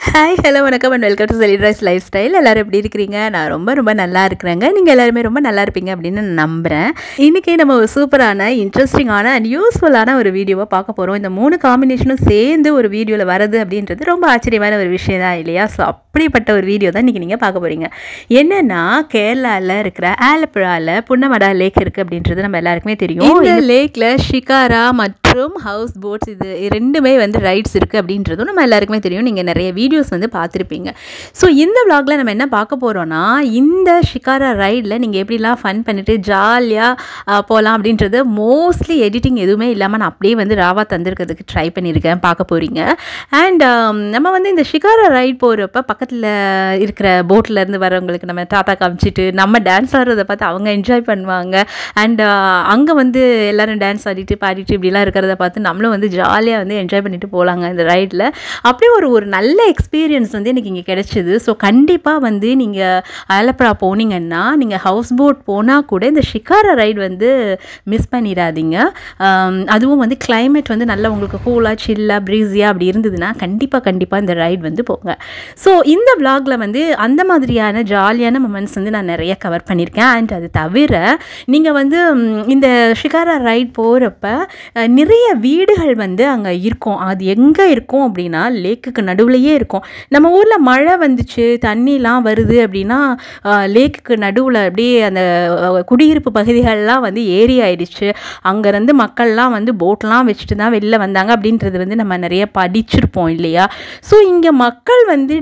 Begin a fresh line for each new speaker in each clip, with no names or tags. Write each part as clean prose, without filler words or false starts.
Hi hello வணக்கம் and welcome to celebrities lifestyle. எல்லோரும் எப்படி இருக்கிறீங்க? நான் ரொம்ப நல்லா இருக்கிறேங்க. நீங்கள் எல்லாருமே ரொம்ப நல்லா இருப்பீங்க அப்படின்னு நான் நம்புகிறேன். இன்றைக்கி நம்ம ஒரு சூப்பரான இன்ட்ரெஸ்டிங்கான அண்ட் யூஸ்ஃபுல்லான ஒரு வீடியோவை பார்க்க போகிறோம். இந்த 3 காம்பினேஷனும் சேர்ந்து ஒரு வீடியோவில் வருது அப்படின்றது ரொம்ப ஆச்சரியமான ஒரு விஷயம் தான் இல்லையா? ஸோ அப்படிப்பட்ட ஒரு வீடியோ தான் இன்றைக்கி நீங்கள் பார்க்க போகிறீங்க. என்னென்னா, கேரளாவில் இருக்கிற ஆலப்புழாவில் புன்னமடா லேக் இருக்குது அப்படின்றது நம்ம எல்லாருக்குமே தெரியும். இந்த லேக்கில் ஷிகாரா மற்றும் ஹவுஸ் போட்ஸ் இது ரெண்டுமே ரைட்ஸ் இருக்குது அப்படின்றதும் நம்ம எல்லாருக்குமே தெரியும். நீங்கள் நிறைய வீடியோஸ் பார்த்துருப்பீங்க. ஸோ இந்த vlogல நம்ம என்ன பார்க்க போகிறோன்னா, இந்த ஷிகாரா ரைடில் நீங்கள் எப்படிலாம் ஃபன் பண்ணிவிட்டு ஜாலியாக போகலாம் அப்படின்றது மோஸ்ட்லி எடிட்டிங் எதுவுமே இல்லாமல் நான் அப்படியே ராவாக தந்திருக்கிறதுக்கு ட்ரை பண்ணியிருக்கேன். பார்க்க போகிறீங்க. அண்ட் நம்ம இந்த ஷிகாரா ரைட் போகிறப்ப பக்கத்தில் இருக்கிற போட்டிலேருந்து வரவங்களுக்கு நம்ம டாட்டா காமிச்சிட்டு நம்ம டான்ஸ் ஆடுறதை பார்த்து அவங்க என்ஜாய் பண்ணுவாங்க. அண்ட் அங்கே எல்லோரும் டான்ஸ் ஆடிட்டு பாடிட்டு இப்படிலாம் இருக்கிறத பார்த்து நம்மளும் ஜாலியாக என்ஜாய் பண்ணிட்டு போகலாங்க இந்த ரைடில். அப்படியே ஒரு நல்ல எக்ஸ்பீரியன்ஸ் எனக்கு இங்கே கிடைச்சிது. ஸோ கண்டிப்பாக நீங்கள் ஆலப்புழா போனீங்கன்னா நீங்கள் ஹவுஸ் போட் போனால் கூட இந்த ஷிகாரா ரைடு மிஸ் பண்ணிடாதீங்க. அதுவும் கிளைமேட் நல்லா உங்களுக்கு கூலாக சில்லாக ப்ரீஸியாக அப்படி இருந்ததுன்னா கண்டிப்பாக இந்த ரைடு போங்க. ஸோ இந்த vlogல அந்த மாதிரியான ஜாலியான மொமெண்ட்ஸ் நான் நிறைய கவர் பண்ணியிருக்கேன். அண்ட் அது தவிர நீங்கள் இந்த ஷிகாரா ரைட் போகிறப்ப நிறைய வீடுகள் அங்கே இருக்கும். அது எங்கே இருக்கும் அப்படின்னா லேக்குக்கு நடுவுலையே இருக்கும். நம்ம ஊரில் மழை வந்துச்சு தண்ணிலாம் வருது அப்படின்னா லேக்குக்கு நடுவில் அப்படியே அந்த குடியிருப்பு பகுதிகள்லாம் ஏரி ஆயிடுச்சு. அங்கேருந்து மக்கள்லாம் போட்லாம் வச்சுட்டு தான் வெளில வந்தாங்க அப்படின்றது நம்ம நிறைய படிச்சிருப்போம் இல்லையா? ஸோ இங்கே மக்கள்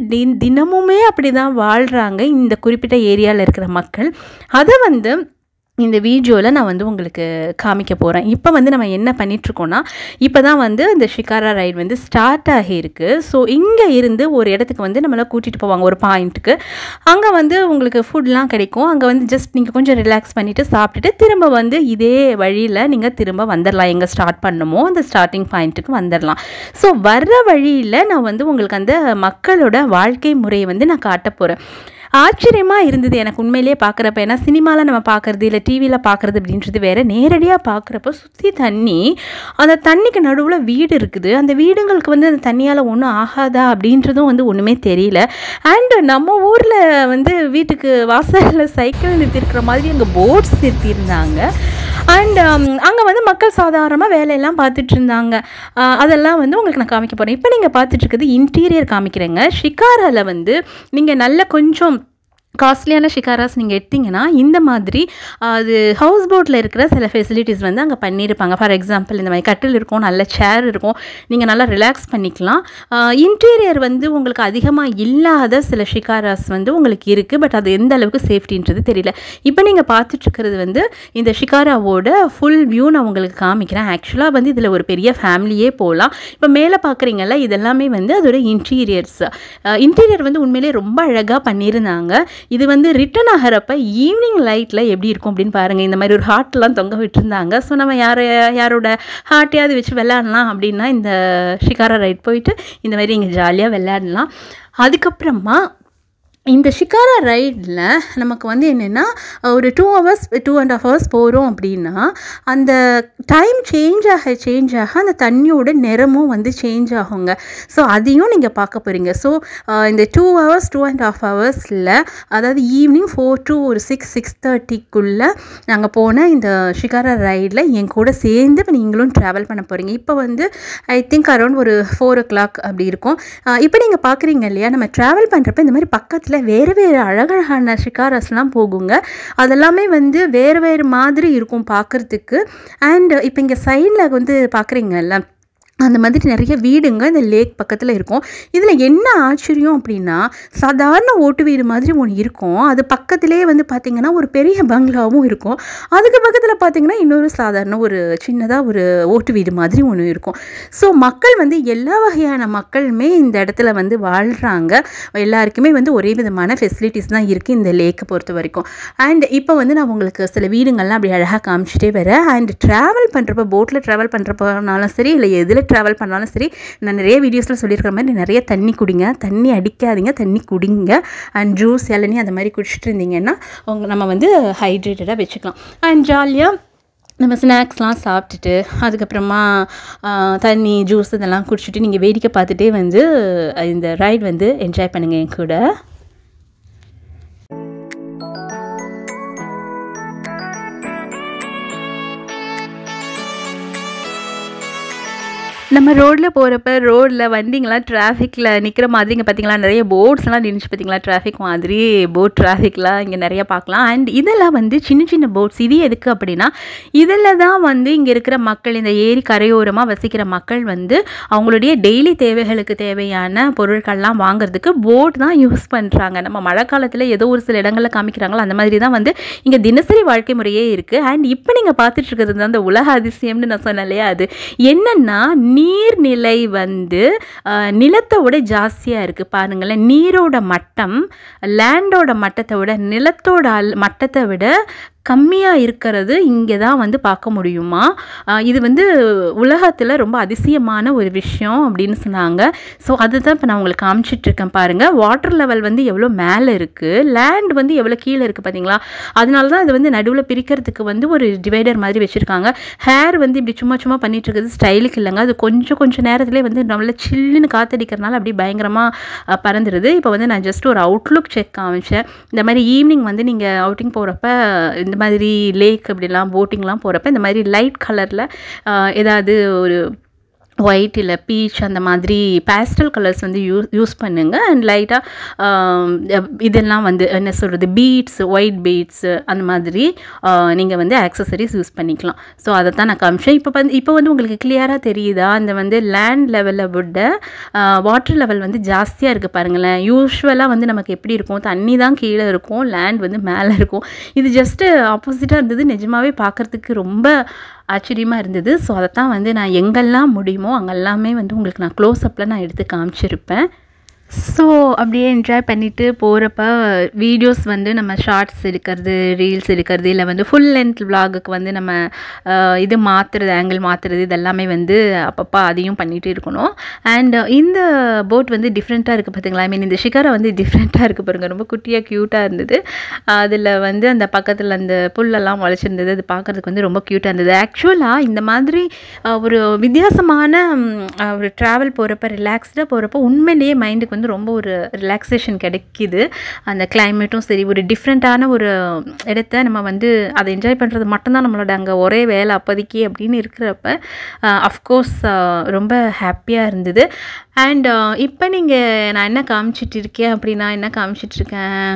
தினமுமே அப்படி தான் வாழ்கிறாங்க. இந்த குறிப்பிட்ட ஏரியாவில் இருக்கிற மக்கள் அதை இந்த வீடியோவில் நான் உங்களுக்கு காமிக்க போகிறேன். இப்போ நம்ம என்ன பண்ணிகிட்ருக்கோன்னா, இப்போ தான் இந்த ஷிகாரா ரைடு ஸ்டார்ட் ஆகியிருக்கு. ஸோ இங்கே இருந்து ஒரு இடத்துக்கு நம்மளை கூட்டிகிட்டு போவாங்க ஒரு பாயிண்ட்டுக்கு. அங்கே உங்களுக்கு ஃபுட்லாம் கிடைக்கும். அங்கே ஜஸ்ட் நீங்கள் கொஞ்சம் ரிலாக்ஸ் பண்ணிவிட்டு சாப்பிட்டுட்டு திரும்ப இதே வழியில் நீங்கள் திரும்ப வந்துடலாம். எங்கே ஸ்டார்ட் பண்ணணுமோ அந்த ஸ்டார்டிங் பாயிண்ட்டுக்கு வந்துடலாம். ஸோ வர்ற வழியில் நான் உங்களுக்கு அந்த மக்களோட வாழ்க்கை முறையை நான் காட்ட போகிறேன். ஆச்சரியமாக இருந்தது எனக்கு உண்மையிலேயே பார்க்குறப்ப. ஏன்னா சினிமாவில் நம்ம பார்க்குறது இல்லை டிவியில் பார்க்குறது அப்படின்றது வேறு. நேரடியாக பார்க்குறப்ப சுற்றி தண்ணி, அந்த தண்ணிக்கு நடுவில் வீடு இருக்குது. அந்த வீடுங்களுக்கு அந்த தண்ணியால் ஒன்றும் ஆகாதா அப்படின்றதும் ஒன்றுமே தெரியல. அண்டு நம்ம ஊரில் வீட்டுக்கு வாசலில் சைக்கிள் நிறுத்திருக்கிற மாதிரி அங்கே போட்ஸ் நிறுத்தியிருந்தாங்க. அண்ட் அங்கே மக்கள் சாதாரணமாக வேலையெல்லாம் பார்த்துட்டு இருந்தாங்க. அதெல்லாம் உங்களுக்கு நான் காமிக்க போகிறேன். இப்போ நீங்கள் பார்த்துட்ருக்குது இன்டீரியர் காமிக்கிறேங்க. ஷிகாராவில் நீங்கள் நல்ல கொஞ்சம் காஸ்ட்லியான ஷிகாராஸ் நீங்கள் எடுத்திங்கன்னா இந்த மாதிரி அது ஹவுஸ் போட்டில் இருக்கிற சில ஃபெசிலிட்டிஸ் அங்கே பண்ணியிருப்பாங்க. ஃபார் எக்ஸாம்பிள் இந்த மாதிரி கட்டில் இருக்கும், நல்ல சேர் இருக்கும், நீங்கள் நல்லா ரிலாக்ஸ் பண்ணிக்கலாம். இன்டீரியர் உங்களுக்கு அதிகமாக இல்லாத சில ஷிகாராஸ் உங்களுக்கு இருக்குது. பட் அது எந்த அளவுக்கு சேஃப்டின்றது தெரியல. இப்போ நீங்கள் பார்த்துட்ருக்கிறது இந்த ஷிகாராவோட ஃபுல் வியூ நான் உங்களுக்கு காமிக்கிறேன். ஆக்சுவலாக இதில் ஒரு பெரிய ஃபேமிலியே போகலாம். இப்போ மேலே பார்க்குறீங்கல்ல இதெல்லாமே அதோட இன்டீரியர்ஸ். இன்டீரியர் உண்மையிலே ரொம்ப அழகாக பண்ணியிருந்தாங்க. இது ரிட்டர்ன் ஆகிறப்ப ஈவினிங் லைட்டில் எப்படி இருக்கும் அப்படின்னு பாருங்கள். இந்த மாதிரி ஒரு ஹார்ட்லாம் தொங்க விட்டுருந்தாங்க. ஸோ நம்ம யாரோட ஹார்ட்டையாவது வச்சு விளையாடலாம் அப்படின்னா இந்த ஷிகாரா ரைட் போயிட்டு இந்த மாதிரி இங்கே ஜாலியாக விளையாடலாம். அதுக்கப்புறமா இந்த ஷிகாரா ரைடில் நமக்கு என்னென்னா ஒரு 2 hours 2.5 hours போகிறோம் அப்படின்னா அந்த டைம் சேஞ்ச் ஆக அந்த தண்ணியோட நிறமும் சேஞ்ச் ஆகுங்க. ஸோ அதையும் நீங்கள் பார்க்க போகிறீங்க. ஸோ இந்த 2 hours 2.5 hours அதாவது ஈவினிங் 4 to ஒரு 6-6:30க்குள்ளே நாங்கள் போன இந்த ஷிகாரா ரைடில் என் கூட சேர்ந்து இப்போ நீங்களும் ட்ராவல் பண்ண போகிறீங்க. இப்போ ஐ திங்க் அரௌண்ட் ஒரு 4 o'clock அப்படி இருக்கும். இப்போ நீங்கள் பார்க்குறீங்க இல்லையா, நம்ம ட்ராவல் பண்ணுறப்ப இந்த மாதிரி பக்கத்தில் வேறு அழகழகான ஷிகாராஸ்லாம் போகுங்க. அதெல்லாமே வேறு மாதிரி இருக்கும் பார்க்குறதுக்கு. அண்ட் இப்போ இங்கே சைடில் பார்க்குறீங்கல்ல அந்த மாதிரி நிறைய வீடுங்க இந்த லேக் பக்கத்தில் இருக்கும். இதில் என்ன ஆச்சரியம் அப்படின்னா, சாதாரண ஓட்டு வீடு மாதிரி ஒன்று இருக்கும். அது பக்கத்திலே பார்த்திங்கன்னா ஒரு பெரிய பங்களாவும் இருக்கும். அதுக்கு பக்கத்தில் பார்த்திங்கன்னா இன்னொரு சாதாரண ஒரு சின்னதாக ஒரு ஓட்டு வீடு மாதிரி ஒன்று இருக்கும். ஸோ மக்கள் எல்லா வகையான மக்களுமே இந்த இடத்துல வாழ்கிறாங்க. எல்லாருக்குமே ஒரே விதமான ஃபெசிலிட்டிஸ் தான் இருக்குது இந்த லேக்கை பொறுத்த வரைக்கும். அண்ட் இப்போ நான் உங்களுக்கு சில வீடுங்கள்லாம் அப்படி அழகாக காமிச்சிட்டே வரேன். அண்ட் ட்ராவல் பண்ணுறப்ப போட்டில் ட்ராவல் பண்ணுறப்பனாலும் சரி இல்லை எதில் ட்ராவல் பண்ணாலும் சரி, நான் நிறைய வீடியோஸில் சொல்லியிருக்கிற மாதிரி நிறைய தண்ணி குடிங்க, தண்ணி அடிக்காதீங்க, தண்ணி குடிங்க. அண்ட் ஜூஸ் இளநீ அந்த மாதிரி குடிச்சிட்டு இருந்தீங்கன்னா நம்ம ஹைட்ரேட்டடாக வச்சுக்கலாம். அண்ட் ஜாலியாக நம்ம ஸ்நாக்ஸ்லாம் சாப்பிட்டுட்டு அதுக்கப்புறமா தண்ணி ஜூஸ் இதெல்லாம் குடிச்சிட்டு நீங்கள் வேடிக்கை பார்த்துட்டே வந்து இந்த ரைட் வந்து என்ஜாய் பண்ணுங்கள் என் கூட. நம்ம ரோட்டில் போகிறப்ப ரோட்டில் வண்டிங்கெலாம் டிராஃபிக்கில் நிற்கிற மாதிரி இங்கே பார்த்திங்களா நிறைய போட்ஸ்லாம் நின்றுச்சு பார்த்திங்களா, டிராஃபிக் மாதிரி போட் டிராஃபிக்லாம் இங்கே நிறைய பார்க்கலாம். அண்ட் இதெல்லாம் வந்து சின்ன சின்ன போட்ஸ். இது எதுக்கு அப்படின்னா இதில் தான் வந்து இங்கே இருக்கிற மக்கள், இந்த ஏரி கரையோரமாக வசிக்கிற மக்கள் வந்து அவங்களுடைய டெய்லி தேவைகளுக்கு தேவையான பொருட்கள்லாம் வாங்குறதுக்கு போட் தான் யூஸ் பண்ணுறாங்க. நம்ம மழை காலத்தில் ஏதோ ஒரு சில இடங்களில் காமிக்கிறாங்களோ அந்த மாதிரி தான் வந்து இங்கே தினசரி வாழ்க்கை முறையே இருக்குது. அண்ட் இப்போ நீங்கள் பார்த்துட்டு இருக்கிறது தான் அந்த உலக அதிசயம்னு நான் சொன்னேன் இல்லையா, அது என்னென்னா நீர்நிலை வந்து நிலத்தை விட ஜாஸ்தியாக இருக்குது பாருங்களேன். நீரோட மட்டம் லேண்டோட மட்டத்தை விட நிலத்தோட மட்டத்தை விட கம்மியாக இருக்கிறது இங்கே தான் வந்து பார்க்க முடியுமா. இது வந்து உலகத்தில் ரொம்ப அதிசயமான ஒரு விஷயம் அப்படின்னு சொன்னாங்க. ஸோ அதுதான் இப்போ நான் உங்களுக்கு காமிச்சிட்ருக்கேன் பாருங்கள். வாட்டர் லெவல் வந்து எவ்வளோ மேலே இருக்குது, லேண்ட் வந்து எவ்வளோ கீழே இருக்குது பார்த்தீங்களா. அதனால தான் இது வந்து நடுவில் பிரிக்கிறதுக்கு வந்து ஒரு டிவைடர் மாதிரி வச்சுருக்காங்க. ஹேர் வந்து இப்படி சும்மா சும்மா பண்ணிகிட்ருக்குது ஸ்டைலுக்கு இல்லைங்க, அது கொஞ்சம் நேரத்துலேயே வந்து நம்மள சில்லுன்னு காற்றடிக்கிறதுனால அப்படி பயங்கரமாக பறந்துடுது. இப்போ வந்து நான் ஜஸ்ட் ஒரு அவுட்லுக் செக் காமிச்சேன். இந்த மாதிரி ஈவினிங் வந்து நீங்கள் அவுட்டிங் போகிறப்ப இந்த மாதிரி லேக் அப்படிலாம் போட்டிங்லாம் போகிறப்ப இந்த மாதிரி லைட் கலரில் ஏதாவது ஒரு ஒயிட் இல்லை பீச் அந்த மாதிரி பேஸ்டல் கலர்ஸ் வந்து யூஸ் பண்ணுங்கள். அண்ட் லைட்டாக இதெல்லாம் வந்து என்ன சொல்கிறது பீட்ஸ், ஒயிட் பீட்ஸு அந்த மாதிரி நீங்கள் வந்து ஆக்சசரிஸ் யூஸ் பண்ணிக்கலாம். ஸோ அதை தான் நான் காமிச்சேன். இப்போ வந்து உங்களுக்கு கிளியராக தெரியுதா, அந்த வந்து லேண்ட் லெவலை விட வாட்டர் லெவல் வந்து ஜாஸ்தியாக இருக்குது பாருங்களேன். யூஸ்வலாக வந்து நமக்கு எப்படி இருக்கும், தண்ணி தான் கீழே இருக்கும், லேண்ட் வந்து மேலே இருக்கும். இது ஜஸ்ட்டு ஆப்போசிட்டாக இருந்தது. நிஜமாகவே பார்க்குறதுக்கு ரொம்ப ஆச்சரியமாக இருந்தது. ஸோ அதை தான் வந்து நான் எங்கெல்லாம் முடியுமோ அங்கெல்லாமே வந்து உங்களுக்கு நான் க்ளோஸ்அப்பில் நான் எடுத்து காமிச்சிருப்பேன். ஸோ அப்படியே என்ஜாய் பண்ணிவிட்டு போகிறப்ப வீடியோஸ் வந்து நம்ம ஷார்ட்ஸ் எடுக்கிறது, ரீல்ஸ் எடுக்கிறது, இல்லை வந்து ஃபுல் லென்த் விலாகுக்கு வந்து நம்ம இது மாற்றுறது, ஆங்கிள் மாற்றுறது, இதெல்லாமே வந்து அப்பப்போ அதையும் பண்ணிகிட்டு இருக்கணும். அண்ட் இந்த போட் வந்து டிஃப்ரெண்ட்டாக இருக்குது பார்த்தீங்களா. ஐ மீன் இந்த ஷிகாரா வந்து டிஃப்ரெண்ட்டாக இருக்குது பாருங்கள், ரொம்ப குட்டியாக க்யூட்டாக இருந்தது. அதில் வந்து அந்த பக்கத்தில் அந்த புல்லெல்லாம் முளைச்சிருந்தது, அது பார்க்குறதுக்கு வந்து ரொம்ப க்யூட்டாக இருந்தது. ஆக்சுவலாக இந்த மாதிரி ஒரு வித்தியாசமான ஒரு ட்ராவல் போகிறப்ப, ரிலாக்ஸ்டாக போகிறப்ப உண்மையிலேயே மைண்டுக்கு வந்து ரொம்ப ஒரு ரிலாக்ஸேஷன் கிடைக்கிது. அந்த கிளைமேட்டும் சரி, ஒரு டிஃப்ரெண்ட்டான ஒரு இடத்த நம்ம வந்து அதை என்ஜாய் பண்ணுறது மட்டும்தான் நம்மளோட அங்கே ஒரே வேலை அப்போதைக்கு அப்படின்னு இருக்கிறப்ப அஃப்கோர்ஸ் ரொம்ப ஹாப்பியாக இருந்தது. அண்ட் இப்போ நான் என்ன காமிச்சிட்டு இருக்கேன் அப்படின்னா, என்ன காமிச்சிட்ருக்கேன்,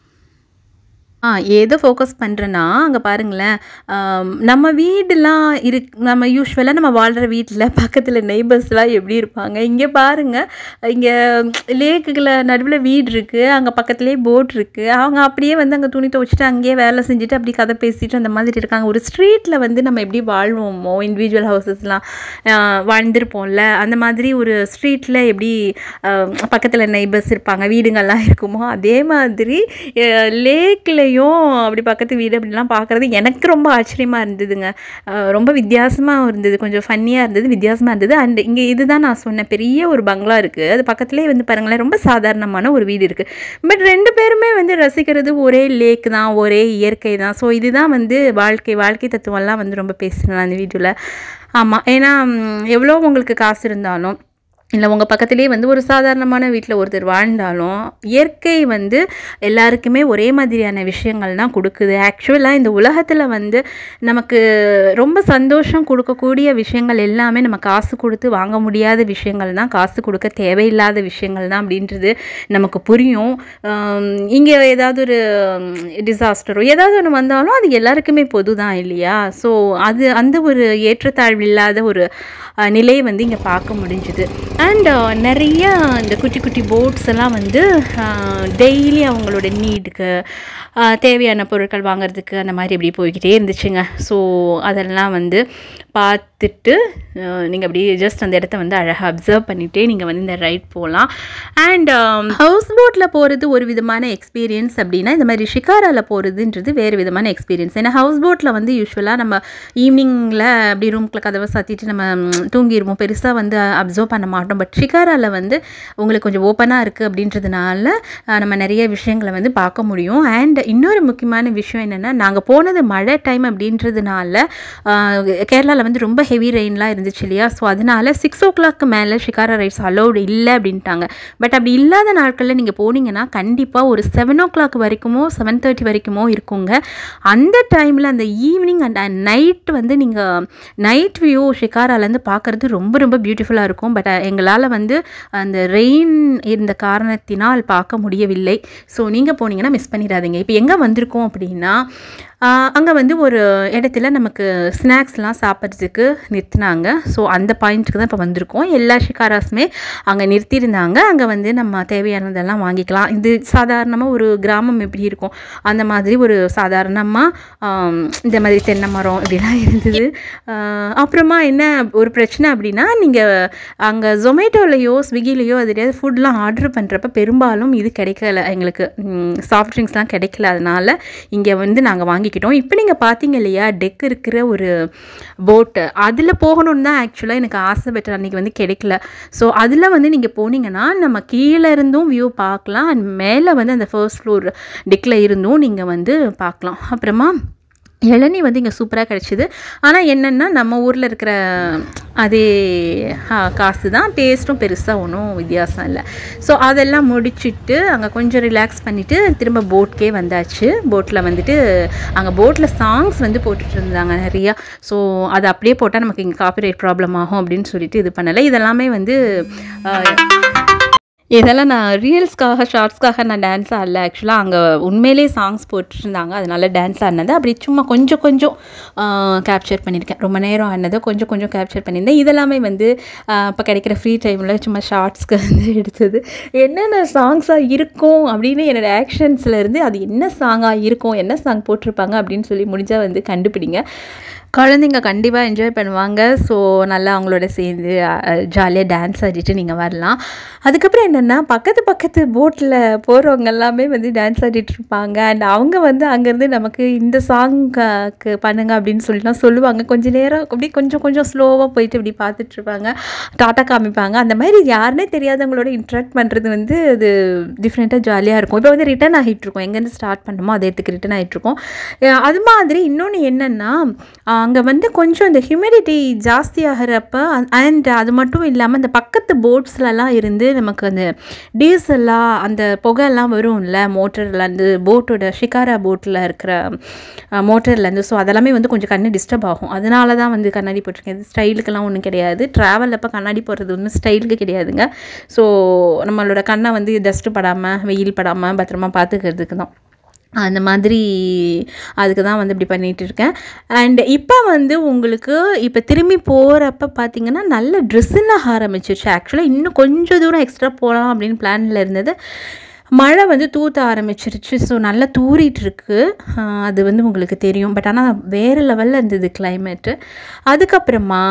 எதை ஃபோக்கஸ் பண்ணுறேன்னா அங்கே பாருங்களேன், நம்ம வீடெலாம் நம்ம யூஸ்வலாக நம்ம வாழ்கிற வீட்டில் பக்கத்தில் நெய்பர்ஸ்லாம் எப்படி இருப்பாங்க. இங்கே பாருங்கள், இங்கே லேக்குகளை நடுவில் வீடு இருக்குது, அங்கே பக்கத்துலேயே போட் இருக்குது. அவங்க அப்படியே வந்து அங்கே துணி துவைச்சிட்டு அங்கேயே வேலை செஞ்சுட்டு அப்படி கதை பேசிட்டு அந்த மாதிரி இருக்காங்க. ஒரு ஸ்ட்ரீட்டில் வந்து நம்ம எப்படி வாழ்வோமோ, இண்டிவிஜுவல் ஹவுசஸ்லாம் வாழ்ந்துருப்போம்ல, அந்த மாதிரி ஒரு ஸ்ட்ரீட்டில் எப்படி பக்கத்தில் நெய்பர்ஸ் இருப்பாங்க, வீடுங்கள்லாம் இருக்குமோ, அதே மாதிரி லேக்கில் அப்படி பக்கத்து வீடு அப்படிலாம் பார்க்குறது எனக்கு ரொம்ப ஆச்சரியமாக இருந்ததுங்க. ரொம்ப வித்தியாசமாக இருந்தது, கொஞ்சம் ஃபன்னியாக இருந்தது, வித்தியாசமாக இருந்தது. அண்ட் இங்கே இதுதான் நான் சொன்ன பெரிய ஒரு பங்களா இருக்குது, அது பக்கத்துலேயே வந்து பாருங்களேன் ரொம்ப சாதாரணமான ஒரு வீடு இருக்குது. பட் ரெண்டு பேருமே வந்து ரசிக்கிறது ஒரே லேக் தான், ஒரே இயற்கை தான். ஸோ இதுதான் வந்து வாழ்க்கை தத்துவம்லாம் வந்து ரொம்ப பேசுகிறேன் அந்த வீடியோவில். ஆமாம், ஏன்னா எவ்வளோ உங்களுக்கு காசு இருந்தாலும் இல்லை உங்கள் பக்கத்துலேயே வந்து ஒரு சாதாரணமான வீட்டில் ஒருத்தர் வாழ்ந்தாலும் இயற்கை வந்து எல்லாருக்குமே ஒரே மாதிரியான விஷயங்கள் தான் கொடுக்குது. ஆக்சுவலாக இந்த உலகத்தில் வந்து நமக்கு ரொம்ப சந்தோஷம் கொடுக்கக்கூடிய விஷயங்கள் எல்லாமே நம்ம காசு கொடுத்து வாங்க முடியாத விஷயங்கள் தான், காசு கொடுக்க தேவையில்லாத விஷயங்கள் தான் அப்படின்றது நமக்கு புரியும். இங்கே ஏதாவது ஒரு டிசாஸ்டரோ ஏதாவது ஒன்று வந்தாலும் அது எல்லாருக்குமே பொது தான் இல்லையா. ஸோ அந்த ஒரு ஏற்றத்தாழ்வு இல்லாத ஒரு நிலையை வந்து இங்கே பார்க்க முடிஞ்சுது. அண்ட் நிறைய இந்த குட்டி குட்டி போட்ஸ் எல்லாம் வந்து டெய்லி அவங்களோட நீடுக்கு தேவையான பொருட்கள் வாங்கிறதுக்கு அந்த மாதிரி எப்படி போய்கிட்டே இருந்துச்சுங்க. ஸோ அதெல்லாம் வந்து பார்த்துட்டு நீங்கள் அப்படியே ஜஸ்ட் அந்த இடத்த வந்து அழகாக அப்சர்வ் பண்ணிகிட்டே நீங்கள் வந்து இந்த ரைட் போகலாம். அண்ட் ஹவுஸ் போட்டில் போகிறது ஒரு விதமான எக்ஸ்பீரியன்ஸ் அப்படின்னா, இந்த மாதிரி ஷிகாராவில் போகிறதுன்றது வேறு விதமான எக்ஸ்பீரியன்ஸ். ஏன்னா ஹவுஸ் போட்டில் வந்து யூஸ்வலாக நம்ம ஈவினிங்கில் அப்படி ரூம்குள்ளே கதவை சாத்திட்டு நம்ம தூங்கிடுவோம், பெருசாக வந்து அப்சர்வ் பண்ண மாட்டோம். பட் ஷிகாராவில் வந்து உங்களுக்கு கொஞ்சம் ஓப்பனாக இருக்குது அப்படின்றதுனால நம்ம நிறைய விஷயங்களை வந்து பார்க்க முடியும். அண்ட் இன்னொரு முக்கியமான விஷயம் என்னென்னா, நாங்கள் போனது மழை டைம் அப்படின்றதுனால கேரளாவில் வந்து ரொம்ப ஹெவி ரெயின்லாம் இருந்துச்சு இல்லையா. ஸோ அதனால் 6 o'clock மேலே ஷிகாரா ரைட்ஸ் அலௌடு இல்லை அப்படின்ட்டாங்க. பட் அப்படி இல்லாத நாட்களில் நீங்கள் போனீங்கன்னா கண்டிப்பாக ஒரு 7 o'clock வரைக்குமோ 7:30 வரைக்குமோ இருக்குங்க. அந்த டைமில் அந்த ஈவினிங் அண்ட் நைட் வந்து நீங்கள் நைட் வியூ ஷிகாராலேருந்து பார்க்குறது ரொம்ப ரொம்ப பியூட்டிஃபுல்லாக இருக்கும். பட் எங்களால் வந்து அந்த ரெயின் இருந்த காரணத்தினால் பார்க்க முடியவில்லை. ஸோ நீங்கள் போனீங்கன்னா மிஸ் பண்ணிடாதீங்க. இப்போ எங்கே வந்திருக்கோம் அப்படின்னா, அங்கே வந்து ஒரு இடத்துல நமக்கு ஸ்நாக்ஸ்லாம் சாப்பிட்றதுக்கு நிறுத்தினாங்க. ஸோ அந்த பாயிண்ட்டுக்கு தான் இப்போ வந்திருக்கோம். எல்லா ஷிகாராஸுமே அங்கே நிறுத்தியிருந்தாங்க. அங்கே வந்து நம்ம தேவையானதெல்லாம் வாங்கிக்கலாம். இது சாதாரணமாக ஒரு கிராமம் எப்படி இருக்கும் அந்த மாதிரி ஒரு சாதாரணமாக இந்த மாதிரி தென்னை மரம் இப்படிலாம் இருந்தது. அப்புறமா என்ன ஒரு பிரச்சனை அப்படின்னா, நீங்கள் அங்கே ஜொமேட்டோலையோ ஸ்விக்கிலேயோ அது ஃபுட்லாம் ஆர்டர் பண்ணுறப்ப பெரும்பாலும் இது கிடைக்கல, எங்களுக்கு சாஃப்ட் ட்ரிங்க்ஸ்லாம் கிடைக்கல. அதனால் இங்கே வந்து நாங்கள் வாங்கிக்கிட்டோம். இப்போ நீங்கள் பார்த்தீங்க இல்லையா, டெக் இருக்கிற ஒரு போட்டு, அதில் போகணுன்னு தான் ஆக்சுவலாக எனக்கு ஆசை. பட் அன்றைக்கி வந்து கிடைக்கல. ஸோ அதில் வந்து நீங்கள் போனீங்கன்னா நம்ம கீழே இருந்தும் வியூ பார்க்கலாம், அண்ட் மேலே வந்து அந்த ஃபர்ஸ்ட் ஃப்ளோர் டெக்கில் இருந்தும் நீங்கள் வந்து பார்க்கலாம். அப்புறமா இளநீ வந்து இங்கே சூப்பராக கிடச்சிது. ஆனால் என்னென்னா நம்ம ஊரில் இருக்கிற அதே காசு தான், டேஸ்ட்டும் பெருசாக ஒன்றும் வித்தியாசம் இல்லை. ஸோ அதெல்லாம் முடிச்சுட்டு அங்கே கொஞ்சம் ரிலாக்ஸ் பண்ணிவிட்டு திரும்ப போட்கே வந்தாச்சு. போட்டில் வந்துட்டு அங்கே போட்டில் சாங்ஸ் வந்து போட்டுட்டு இருந்தாங்க நிறையா. ஸோ அது அப்படியே போட்டால் நமக்கு இங்கே காப்பிரைட் ப்ராப்ளம் ஆகும் அப்படின்னு சொல்லிட்டு இது பண்ணலை. இதெல்லாமே வந்து இதெல்லாம் நான் ரீல்ஸ்க்காக ஷார்ட்ஸ்க்காக நான் டான்ஸ் ஆடல. ஆக்சுவலாக அங்கே உண்மையிலே சாங்ஸ் போட்டுருந்தாங்க, அதனால் டான்ஸ் ஆடினது அப்படி சும்மா கொஞ்சம் கொஞ்சம் கேப்சர் பண்ணியிருக்கேன். ரொம்ப நேரம் ஆடினதை கொஞ்சம் கொஞ்சம் கேப்சர் பண்ணியிருந்தேன். இதெல்லாமே வந்து இப்போ கிடைக்கிற ஃப்ரீ டைமில் சும்மா ஷார்ட்ஸ்க்கு வந்து எடுத்தது. என்னென்ன சாங்ஸாக இருக்கும் அப்படின்னு என்னோடய ஆக்ஷன்ஸ்லேருந்து அது என்ன சாங்காக இருக்கும், என்ன சாங் போட்டிருப்பாங்க அப்படின்னு சொல்லி முடிஞ்சால் வந்து கண்டுபிடிங்க. குழந்தைங்க கண்டிப்பாக என்ஜாய் பண்ணுவாங்க. ஸோ நல்லா அவங்களோட சேர்ந்து ஜாலியாக டான்ஸ் ஆடிட்டு நீங்கள் வரலாம். அதுக்கப்புறம் என்னென்னா, பக்கத்து போட்டில் போகிறவங்க எல்லாமே வந்து டான்ஸ் ஆடிட்டு இருப்பாங்க. அண்ட் அவங்க வந்து அங்கேருந்து நமக்கு இந்த சாங்க்கு பண்ணுங்க அப்படின்னு சொல்லிட்டுலாம் சொல்லுவாங்க. கொஞ்சம் நேரம் அப்படி கொஞ்சம் ஸ்லோவாக போயிட்டு இப்படி பார்த்துட்ருப்பாங்க, டாட்டா காமிப்பாங்க. அந்த மாதிரி யாருன்னே தெரியாதவங்களோட இன்ட்ராக்ட் பண்ணுறது வந்து அது டிஃப்ரெண்ட்டாக ஜாலியாக இருக்கும். இப்போ வந்து ரிட்டர்ன் ஆகிட்டுருக்கோம், எங்கேருந்து ஸ்டார்ட் பண்ணணுமோ அதே இடத்துக்கு ரிட்டர்ன் ஆகிட்ருக்கோம். அது மாதிரி இன்னொன்று என்னென்னா, அங்கே வந்து கொஞ்சம் இந்த ஹியூமிடிட்டி ஜாஸ்தி ஆகிறப்ப அண்ட் அது மட்டும் இல்லாமல் இந்த பக்கத்து போட்ஸ்லலாம் இருந்து நமக்கு அந்த டீசலாக அந்த புகையெல்லாம் வரும்ல மோட்டர்லேருந்து, போட்டோட ஷிகாரா போட்டில் இருக்கிற மோட்டர்லேருந்து. ஸோ அதெல்லாமே வந்து கொஞ்சம் கண்ணு டிஸ்டர்ப் ஆகும். அதனால தான் வந்து கண்ணாடி போட்டிருக்கேன். இது ஸ்டைலுக்கெல்லாம் ஒன்றும் கிடையாது. ட்ராவல் அப்போ கண்ணாடி போடுறது ஒன்றும் ஸ்டைலுக்கு கிடையாதுங்க. ஸோ நம்மளோட கண்ணை வந்து டஸ்ட்டு படாமல் வெயில் படாமல் பத்திரமா பார்த்துக்கிறதுக்கு தான். அந்த மாதிரி அதுக்கு தான் வந்து இப்படி பண்ணிகிட்டு இருக்கேன். அண்ட் இப்போ வந்து உங்களுக்கு இப்போ திரும்பி போகிறப்ப பார்த்திங்கன்னா நல்ல ட்ரெஸ்ஸில் ஆரம்பிச்சிருச்சு. ஆக்சுவலாக இன்னும் கொஞ்சம் தூரம் எக்ஸ்ட்ரா போகலாம் அப்படின்னு பிளானில் இருந்தது. மழை வந்து தூத்த ஆரம்பிச்சிருச்சு. ஸோ நல்லா தூறிட்டுருக்கு, அது வந்து உங்களுக்கு தெரியும். பட் ஆனால் வேறு லெவலில் இருந்தது கிளைமேட்டு. அதுக்கப்புறமா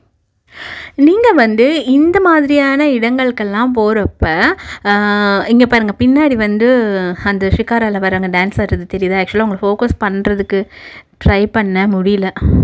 நீங்கள் வந்து இந்த மாதிரியான இடங்களுக்கெல்லாம் போகிறப்ப இங்கே பாருங்கள், பின்னாடி வந்து அந்த ஷிகாராவில் வரவங்க டான்ஸ் ஆடுறது தெரியுதா? ஆக்சுவலாக உங்களை ஃபோக்கஸ் பண்ணுறதுக்கு ட்ரை பண்ண முடியல.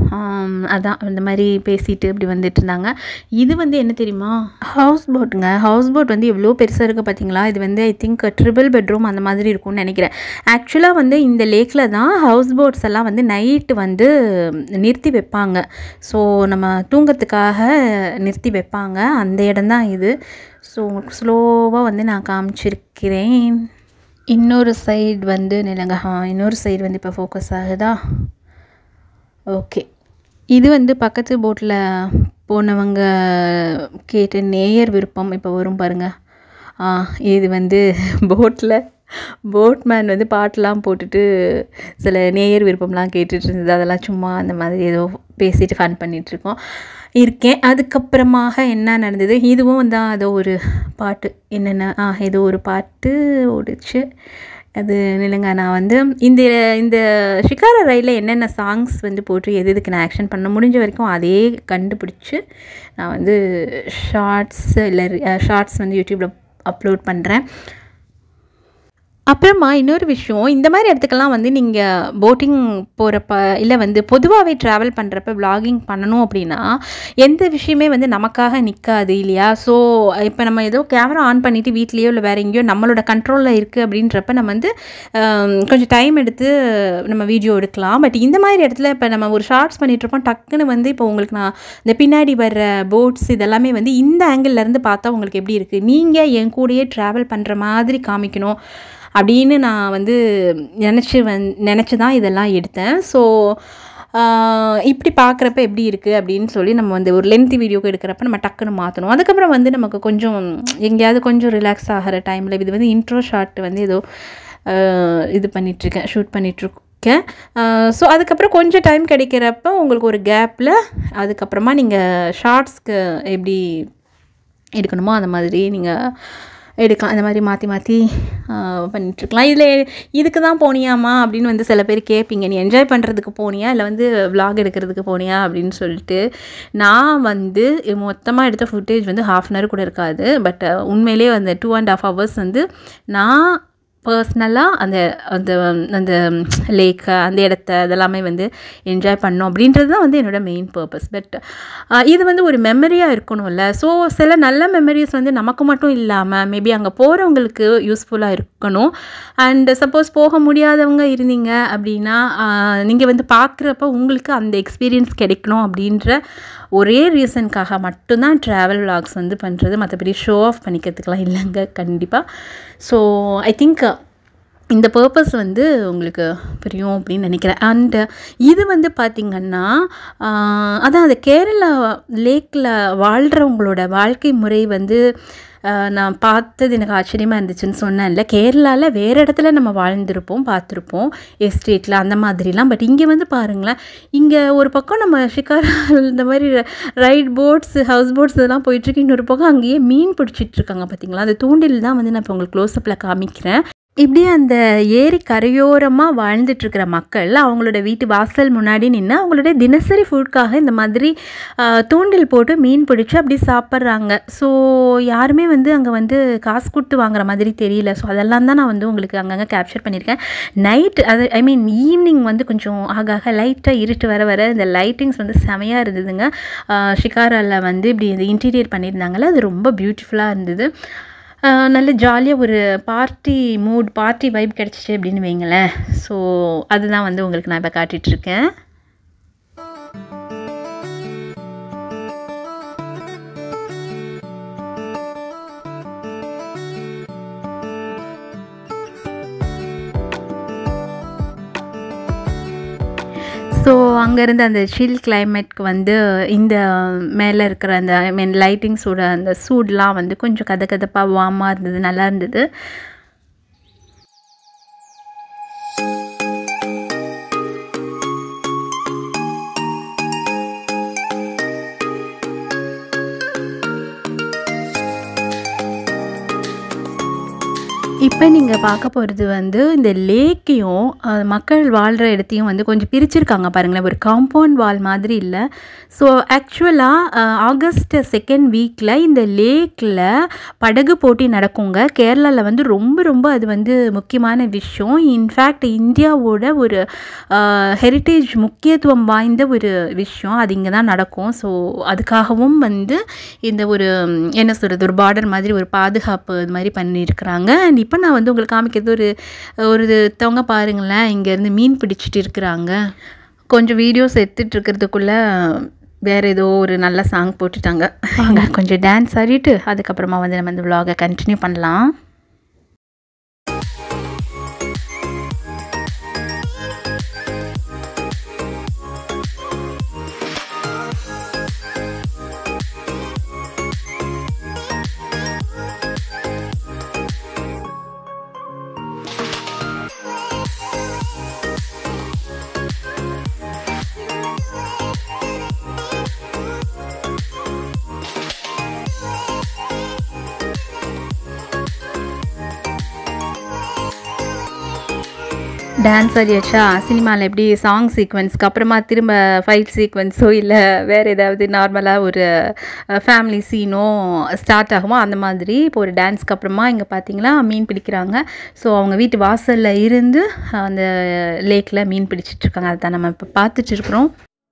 அதான் இந்த மாதிரி பேசிட்டு இப்படி வந்துட்டு இருந்தாங்க. இது வந்து என்ன தெரியுமா, ஹவுஸ் போட்டுங்க. ஹவுஸ் போட் வந்து எவ்வளோ பெருசாக இருக்குது பார்த்தீங்களா? இது வந்து ஐ திங்க் 3 bedroom அந்த மாதிரி இருக்கும்னு நினைக்கிறேன். ஆக்சுவலாக வந்து இந்த லேக்கில் தான் ஹவுஸ் போட்ஸ் எல்லாம் வந்து நைட்டு வந்து நிறுத்தி வைப்பாங்க. ஸோ நம்ம தூங்கிறதுக்காக நிறுத்தி வைப்பாங்க. அந்த இடம் தான் இது. ஸோ உங்களுக்கு ஸ்லோவாக வந்து நான் காமிச்சிருக்கிறேன். இன்னொரு சைடு வந்து நிலங்க, இன்னொரு சைடு வந்து இப்போ ஃபோக்கஸ் ஆகுதா? ஓகே. இது வந்து பக்கத்து போட்டில் போனவங்க கேட்ட நேயர் விருப்பம் இப்போ வரும் பாருங்கள். இது வந்து போட்மேன் வந்து பாட்டெலாம் போட்டுட்டு சில நேயர் விருப்பம்லாம் கேட்டுட்டு இருந்தது. அதெல்லாம் சும்மா அந்த மாதிரி ஏதோ பேசிட்டு ஃபன் பண்ணிகிட்ருக்கோம் இருக்கேன். அதுக்கப்புறமாக என்ன நடந்தது, இதுவும் தான் ஏதோ ஒரு பாட்டு, என்னென்ன ஏதோ ஒரு பாட்டு ஓடிச்சு. அது இல்லைங்க, நான் வந்து இந்த இந்த ஷிகாரா ரைடில் என்னென்ன சாங்ஸ் வந்து போட்டு எதுக்கு நான் ஆக்ஷன் பண்ண முடிஞ்ச வரைக்கும் அதே கண்டுபிடிச்சி நான் வந்து ஷார்ட்ஸ் வந்து யூடியூப்பில் அப்லோட் பண்ணுறேன். அப்புறமா இன்னொரு விஷயம், இந்த மாதிரி இடத்துக்கெல்லாம் வந்து நீங்கள் போட்டிங் போகிறப்ப இல்லை வந்து பொதுவாகவே ட்ராவல் பண்ணுறப்ப விலாகிங் பண்ணணும் அப்படின்னா எந்த விஷயமே வந்து நமக்காக நிற்காது இல்லையா? ஸோ இப்போ நம்ம ஏதோ கேமரா ஆன் பண்ணிவிட்டு வீட்லேயோ இல்லை வேறு எங்கேயோ நம்மளோட கண்ட்ரோலில் இருக்குது அப்படின்றப்ப நம்ம வந்து கொஞ்சம் டைம் எடுத்து நம்ம வீடியோ எடுக்கலாம். பட் இந்த மாதிரி இடத்துல இப்போ நம்ம ஒரு ஷார்ட்ஸ் பண்ணிகிட்ருப்போம், டக்குன்னு வந்து இப்போ உங்களுக்கு நான் இந்த பின்னாடி வர்ற போட்ஸ் இதெல்லாமே வந்து இந்த ஆங்கிள்லேருந்து பார்த்தா உங்களுக்கு எப்படி இருக்குது, நீங்கள் என் கூடயே ட்ராவல் பண்ணுற மாதிரி காமிக்கணும் அப்படின்னு நான் வந்து நினச்சி தான் இதெல்லாம் எடுத்தேன். ஸோ இப்படி பார்க்குறப்ப எப்படி இருக்குது அப்படின்னு சொல்லி நம்ம வந்து ஒரு லென்த்தி வீடியோக்கு எடுக்கிறப்ப நம்ம டக்குன்னு மாற்றணும். அதுக்கப்புறம் வந்து நமக்கு கொஞ்சம் எங்கேயாவது கொஞ்சம் ரிலாக்ஸ் ஆகிற டைமில் இது வந்து இன்ட்ரோ ஷாட் வந்து ஏதோ ஷூட் பண்ணிகிட்ருக்கேன். ஸோ அதுக்கப்புறம் கொஞ்சம் டைம் கிடைக்கிறப்ப உங்களுக்கு ஒரு கேப்பில் அதுக்கப்புறமா நீங்கள் ஷார்ட்ஸ்க்கு எப்படி எடுக்கணுமோ அந்த மாதிரி நீங்கள் எடுக்கலாம். அந்த மாதிரி மாற்றி பண்ணிகிட்ருக்கலாம். இதுக்கு தான் போனியாமா அப்படின்னு வந்து சில பேர் கேட்பீங்க, நீ என்ஜாய் பண்ணுறதுக்கு போனியா இல்லை வந்து விலாக் எடுக்கிறதுக்கு போனியா அப்படின்னு சொல்லிட்டு. நான் வந்து மொத்தமாக எடுத்த ஃபுட்டேஜ் வந்து 1/2 hour கூட இருக்காது. பட் உண்மையிலே அந்த 2.5 hours வந்து நான் பர்ஸ்னலாக அந்த அந்த அந்த லேக்கு அந்த இடத்த அதெல்லாமே வந்து என்ஜாய் பண்ணோம் அப்படின்றது தான் வந்து என்னோடய மெயின் பர்பஸ். பட் இது வந்து ஒரு மெமரியாக இருக்கணும்ல. ஸோ சில நல்ல மெமரிஸ் வந்து நமக்கு மட்டும் இல்லாமல் மேபி அங்கே போகிறவங்களுக்கு யூஸ்ஃபுல்லாக இருக்கணும். அண்ட் சப்போஸ் போக முடியாதவங்க இருந்தீங்க அப்படின்னா நீங்கள் வந்து பார்க்குறப்ப உங்களுக்கு அந்த எக்ஸ்பீரியன்ஸ் கிடைக்கணும் அப்படின்ற ஒரே ரீசனுக்காக மட்டும்தான் ட்ராவல் விலாக்ஸ் வந்து பண்ணுறது. மற்றபடி ஷோ ஆஃப் பண்ணிக்கிறதுக்கெலாம் இல்லைங்க கண்டிப்பாக. ஸோ ஐ திங்க் இந்த பர்பஸ் வந்து உங்களுக்கு புரியும் அப்படின்னு நினைக்கிறேன். அண்டு இது வந்து பார்த்திங்கன்னா அதான் அந்த கேரளா லேக்கில் வாழ்கிறவங்களோட வாழ்க்கை முறை வந்து நான் பார்த்தது எனக்கு ஆச்சரியமாக இருந்துச்சுன்னு சொன்னேன்ல. கேரளாவில் வேறு இடத்துல நம்ம பார்த்துருப்போம் எஸ்டேட்டில் அந்த மாதிரிலாம். பட் இங்கே வந்து பாருங்களேன், இங்கே ஒரு பக்கம் நம்ம ஷிகாரா இந்த மாதிரி ரைட் போட்ஸ் ஹவுஸ் போட்ஸ் இதெல்லாம் போயிட்டுருக்கு, இன்னொரு பக்கம் அங்கேயே மீன் பிடிச்சிட்ருக்காங்க பார்த்திங்களா. அந்த தூண்டில் தான் வந்து நான் இப்போ உங்களுக்கு க்ளோஸ்அப்பில் காமிக்கிறேன். இப்படியே அந்த ஏரி கரையோரமாக வாழ்ந்துட்டுருக்கிற மக்கள் அவங்களோட வீட்டு வாசல் முன்னாடி நின்று அவங்களோட தினசரி ஃபுட்காக இந்த மாதிரி தூண்டில் போட்டு மீன் பிடிச்சி அப்படி சாப்பிட்றாங்க. ஸோ யாருமே வந்து அங்கே வந்து காசு கொடுத்து வாங்குற மாதிரி தெரியல. ஸோ அதெல்லாம் தான் நான் வந்து உங்களுக்கு அங்கங்கே கேப்சர் பண்ணியிருக்கேன். நைட் ஈவினிங் வந்து கொஞ்சம் ஆக லைட்டாக இருட்டு வர இந்த லைட்டிங்ஸ் வந்து செமையாக இருந்ததுங்க. ஷிகாராவில் வந்து இப்படி இந்த இன்டீரியர் பண்ணியிருந்தாங்கல்ல, அது ரொம்ப பியூட்டிஃபுல்லாக இருந்தது. நல்ல ஜாலியாக ஒரு பார்ட்டி வைப் கிடச்சிச்சு அப்படின்னு வைங்களேன். ஸோ அதுதான் வந்து உங்களுக்கு நான் இப்போ காட்டிகிட்ருக்கேன். ஸோ அங்கேருந்து அந்த சில் கிளைமேட்க்கு வந்து இந்த மேலே இருக்கிற அந்த லைட்டிங்ஸோட அந்த சூடெலாம் வந்து கொஞ்சம் கதப்பாக வார்மாக இருந்தது, நல்லா இருந்தது. இப்போ நீங்கள் பார்க்க போகிறது வந்து இந்த லேக்கையும் மக்கள் வாழ்கிற இடத்தையும் வந்து கொஞ்சம் பிரிச்சுருக்காங்க பாருங்களேன். ஒரு காம்பவுண்ட் வால் மாதிரி இல்லை. ஸோ ஆக்சுவலாக ஆகஸ்ட் 2nd வீக்கில் இந்த லேக்கில் படகு போட்டி நடக்குங்க. கேரளாவில் வந்து ரொம்ப அது வந்து முக்கியமான விஷயம். இன்ஃபேக்ட் இந்தியாவோட ஒரு ஹெரிட்டேஜ் முக்கியத்துவம் வாய்ந்த ஒரு விஷயம். அது இங்கே தான் நடக்கும். ஸோ அதுக்காகவும் வந்து இந்த ஒரு என்ன சொல்கிறது, ஒரு பார்டர் மாதிரி ஒரு பாதுகாப்பு இது மாதிரி பண்ணியிருக்கிறாங்க. அண்ட் இப்போ நான் வந்து உங்களுக்கு காமிக்கிறது ஒருத்தவங்க பாருங்களேன், இங்கேருந்து மீன் பிடிச்சிட்டு இருக்கிறாங்க. கொஞ்சம் வீடியோஸ் எடுத்துகிட்டு இருக்கிறதுக்குள்ளே வேறு ஏதோ ஒரு நல்ல சாங் போட்டுட்டாங்க. கொஞ்சம் டான்ஸ் ஆடிட்டு அதுக்கப்புறமா வந்து நம்ம இந்த vlog-ஐ கண்டினியூ பண்ணலாம். டான்ஸ் ஆடியாச்சா? சினிமாவில் எப்படி சாங் சீக்வன்ஸ்க்கு அப்புறமா திரும்ப ஃபைட் சீக்வன்ஸோ இல்லை வேறு ஏதாவது நார்மலாக ஒரு ஃபேமிலி சீனோ ஸ்டார்ட் ஆகுமோ அந்த மாதிரி இப்போ ஒரு டான்ஸ்க்கு அப்புறமா இங்கே பார்த்தீங்கன்னா மீன் பிடிக்கிறாங்க. ஸோ அவங்க வீட்டு வாசலில் இருந்து அந்த லேக்கில் மீன் பிடிச்சிட்ருக்காங்க. அதை தான் நம்ம இப்போ பார்த்துட்டு இருக்கிறோம்.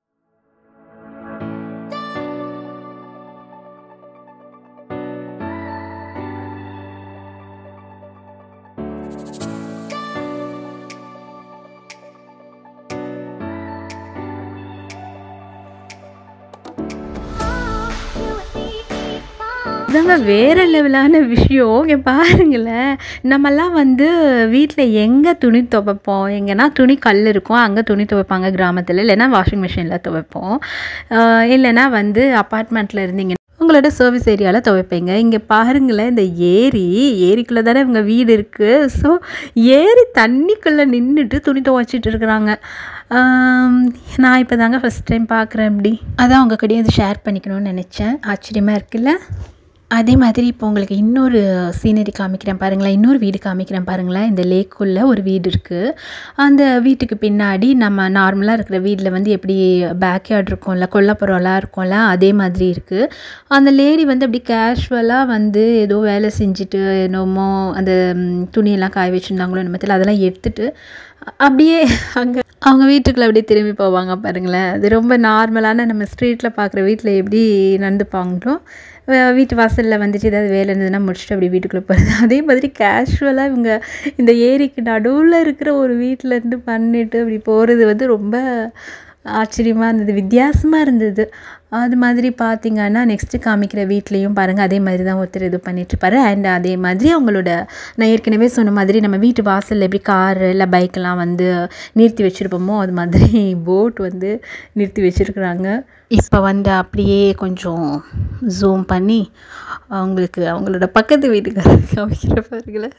இதாங்க வேறு லெவலான விஷயம். இங்கே பாருங்களேன், நம்மெல்லாம் வந்து வீட்டில் எங்கே துணி துவைப்போம், எங்கன்னா துணி கல் இருக்கும் அங்கே துணி துவைப்பாங்க கிராமத்தில், இல்லைன்னா வாஷிங் மிஷினில் துவைப்போம். இல்லைன்னா வந்து அப்பார்ட்மெண்ட்டில் இருந்தீங்கன்னா உங்களோட சர்வீஸ் ஏரியாவில் துவைப்பீங்க. இங்கே பாருங்களேன், இந்த ஏரிக்குள்ளே தானே இவங்க வீடு இருக்குது. ஸோ ஏரி தண்ணிக்குள்ளே நின்றுட்டு துணி துவைச்சிட்டு இருக்கிறாங்க. நான் இப்போ தாங்க ஃபஸ்ட் டைம் பார்க்குறேன். இப்படி அதான் அவங்க கூடயும் அது ஷேர் பண்ணிக்கணும்னு நினச்சேன். ஆச்சரியமாக இருக்குல்ல? அதே மாதிரி இப்போ உங்களுக்கு இன்னொரு சீனரி காமிக்கிறேன் பாருங்களேன், இன்னொரு வீடு காமிக்கிறேன் பாருங்களேன். இந்த லேக்குள்ளே ஒரு வீடு இருக்குது. அந்த வீட்டுக்கு பின்னாடி நம்ம நார்மலாக இருக்கிற வீட்டில் வந்து எப்படி பேக்யார்ட் இருக்கும்ல, கொல்லைப்புறம்லாம் இருக்கும்ல, அதே மாதிரி இருக்குது. அந்த லேடி வந்து அப்படி கேஷுவலாக வந்து ஏதோ வேலை செஞ்சுட்டு என்னமோ அந்த துணியெல்லாம் காய வச்சுருந்தாங்களோ என்னமோ அதெல்லாம் எடுத்துகிட்டு அப்படியே அங்கே அவங்க வீட்டுக்குள்ளே அப்படியே திரும்பி போவாங்க பாருங்களேன். அது ரொம்ப நார்மலான நம்ம ஸ்ட்ரீட்டில் பார்க்குற வீட்டில் எப்படி நடந்துப்பாங்களோ, வீட்டு வாசலில் வந்துட்டு ஏதாவது வேலை இருந்ததுன்னா முடிச்சுட்டு அப்படி வீட்டுக்குள்ளே போகிறது, அதே மாதிரி கேஷுவலாக இவங்க இந்த ஏரிக்கு நடுவில் இருக்கிற ஒரு வீட்டிலேருந்து பண்ணிட்டு அப்படி போகிறது வந்து ரொம்ப ஆச்சரியமாக இருந்தது, வித்தியாசமாக இருந்தது. அது மாதிரி பார்த்திங்கன்னா நெக்ஸ்ட்டு காமிக்கிற வீட்லேயும் பாருங்கள், அதே மாதிரி தான் ஒருத்தர் இது பண்ணிட்டுருப்பாரு. அண்ட் அதே மாதிரி அவங்களோட நான் ஏற்கனவே சொன்ன மாதிரி நம்ம வீட்டு வாசலில் எப்படி காரு இல்லை பைக்கெலாம் வந்து நிறுத்தி வச்சுருப்போமோ அது மாதிரி போட் வந்து நிறுத்தி வச்சுருக்குறாங்க. இப்போ வந்து அப்படியே கொஞ்சம் ஜூம் பண்ணி அவங்களோட பக்கத்து வீட்டுக்காரங்க காமிக்கிற பாருங்களேன்.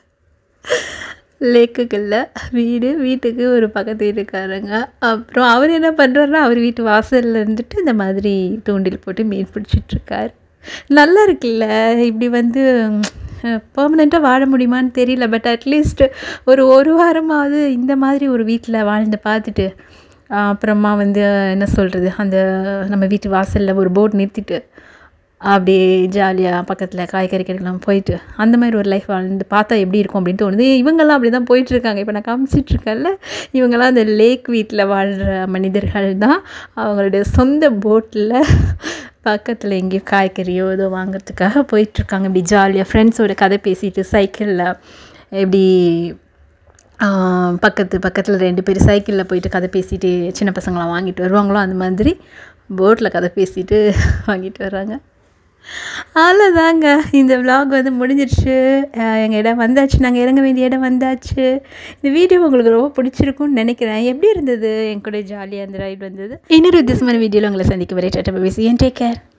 லேக்குகளில் வீட்டுக்கு ஒரு பக்கத்து வீட்டுக்காரங்க. அப்புறம் அவர் என்ன பண்ணுறாருன்னா அவர் வீட்டு வாசலில் இருந்துட்டு இந்த மாதிரி தூண்டில் போட்டு மீன் பிடிச்சிட்ருக்கார். நல்லா இருக்குல்ல? இப்படி வந்து பெர்மனெண்ட்டாக வாழ முடியுமான்னு தெரியல. பட் அட்லீஸ்ட் ஒரு வாரமாவது இந்த மாதிரி ஒரு வீட்டில் வாழ்ந்து பார்த்துட்டு அப்புறமா வந்து என்ன சொல்கிறது, அந்த நம்ம வீட்டு வாசலில் ஒரு போட் நிறுத்திட்டு அப்படியே ஜாலியாக பக்கத்தில் காய்கறி கடைக்கெல்லாம் போயிட்டு அந்த மாதிரி ஒரு லைஃப் வாழ்ந்து பார்த்தா எப்படி இருக்கும் அப்படின்னு தோணுது. இவங்கெல்லாம் அப்படி தான் போயிட்டுருக்காங்க. இப்போ நான் காமிச்சிட்ருக்கேன்ல, இவங்கெல்லாம் அந்த லேக் வீட்டில் வாழ்கிற மனிதர்கள் தான். அவங்களுடைய சொந்த போட்டில் பக்கத்தில் எங்கேயோ காய்கறியோ ஏதோ வாங்கிறதுக்காக போயிட்டுருக்காங்க. இப்படி ஜாலியாக ஃப்ரெண்ட்ஸோட கதை பேசிட்டு சைக்கிளில் எப்படி பக்கத்தில் 2 பேர் சைக்கிளில் போயிட்டு கதை பேசிட்டு சின்ன பசங்களாம் வாங்கிட்டு வருவாங்களோ அந்த மாதிரி போட்டில் கதை பேசிட்டு வாங்கிட்டு வர்றாங்க. அவ்வளோதாங்க, இந்த விலாக் வந்து முடிஞ்சிடுச்சு. எங்கள் இடம் வந்தாச்சு, நாங்கள் இறங்க வேண்டிய இடம் வந்தாச்சு. இந்த வீடியோ உங்களுக்கு ரொம்ப பிடிச்சிருக்கும்னு நினைக்கிறேன். எப்படி இருந்தது? என் கூட ஜாலியாக அந்த ரைட் வந்தது. இன்னொரு வித்தியாசமான வீடியோவில் உங்களை சந்திக்க வரேன். Tata bye bye, see you and take care.